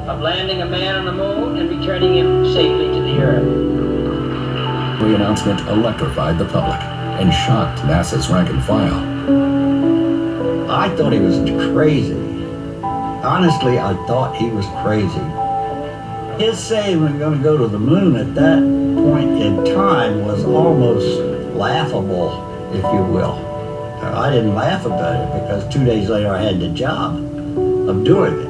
of landing a man on the moon and returning him safely to the Earth. The announcement electrified the public and shocked NASA's rank and file. I thought he was crazy. Honestly, I thought he was crazy. His saying we're going to go to the moon at that point in time was almost laughable, if you will. I didn't laugh about it because 2 days later I had the job of doing it.